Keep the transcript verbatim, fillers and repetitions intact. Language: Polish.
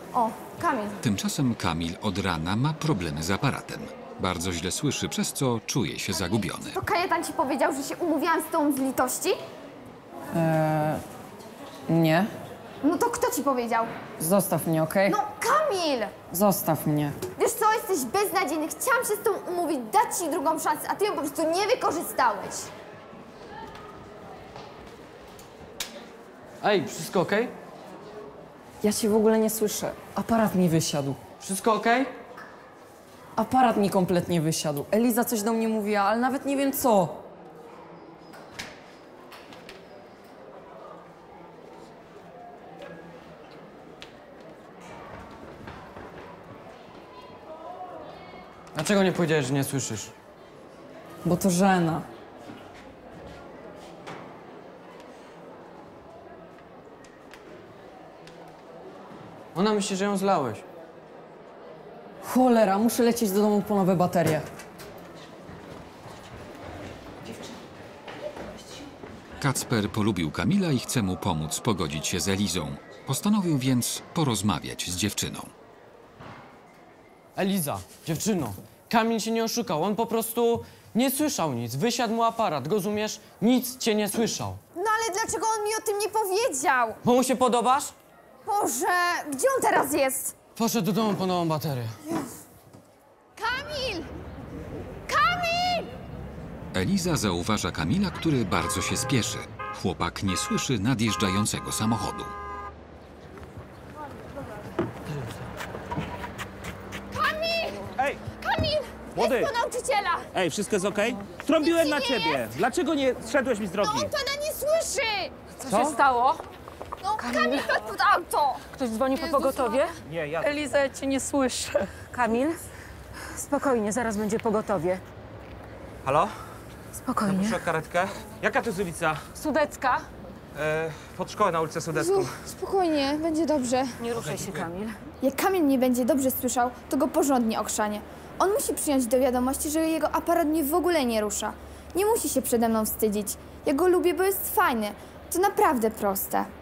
O, Kamil. Tymczasem Kamil od rana ma problemy z aparatem. Bardzo źle słyszy, przez co czuje się zagubiony. To Kajetan ci powiedział, że się umówiłam z tą z litości? Eee, nie. No to kto ci powiedział? Zostaw mnie, okej? No, Kamil! Zostaw mnie. Wiesz co, jesteś beznadziejny. Chciałam się z tą umówić, dać ci drugą szansę, a ty ją po prostu nie wykorzystałeś. Ej, wszystko okej? Ja cię w ogóle nie słyszę. Aparat mi wysiadł. Wszystko okej? Aparat mi kompletnie wysiadł. Eliza coś do mnie mówiła, ale nawet nie wiem co. Dlaczego nie powiedziałeś, że nie słyszysz? Bo to żena. Ona myśli, że ją zlałeś. Cholera, muszę lecieć do domu po nowe baterie. Kacper polubił Kamila i chce mu pomóc pogodzić się z Elizą. Postanowił więc porozmawiać z dziewczyną. Eliza, dziewczyno, Kamil cię nie oszukał. On po prostu nie słyszał nic. Wysiadł mu aparat, rozumiesz? Nic cię nie słyszał. No ale dlaczego on mi o tym nie powiedział? Bo mu się podobasz? Boże, gdzie on teraz jest? Poszedł do domu po nową baterię. Kamil! Kamil! Eliza zauważa Kamila, który bardzo się spieszy. Chłopak nie słyszy nadjeżdżającego samochodu. Kamil! Ej, Kamil! Młody! Jest po nauczyciela! ej, wszystko jest okej? Trąbiłem Nic na ci nie ciebie. Dlaczego nie zszedłeś mi z No drogi? on pana nie słyszy! Co się stało? No Kamil wpadł pod auto! Ktoś dzwoni po Jezus, pogotowie? Nie, ja... Eliza, ja cię nie słyszę. Kamil? Spokojnie, zaraz będzie pogotowie. Halo? Spokojnie. Proszę karetkę. Jaka to jest ulica? Sudecka? E, pod szkołę na ulicę Sudecką. Spokojnie, będzie dobrze. Nie ruszaj się, Kamil. Jak Kamil nie będzie dobrze słyszał, to go porządnie okrzanie. On musi przyjąć do wiadomości, że jego aparat mnie w ogóle nie rusza. Nie musi się przede mną wstydzić. Ja go lubię, bo jest fajny. To naprawdę proste.